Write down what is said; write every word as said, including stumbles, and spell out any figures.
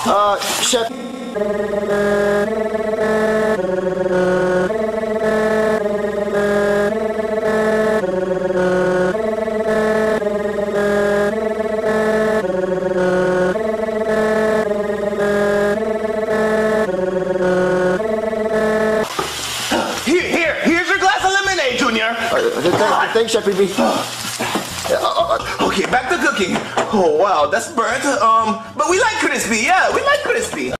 Uh, Chef. Here, here, here's your glass of lemonade, Junior. Uh, thanks, Chef P B. Okay, back to cooking. Oh wow, that's burnt. Um, but we like crispy. Yeah, we like crispy.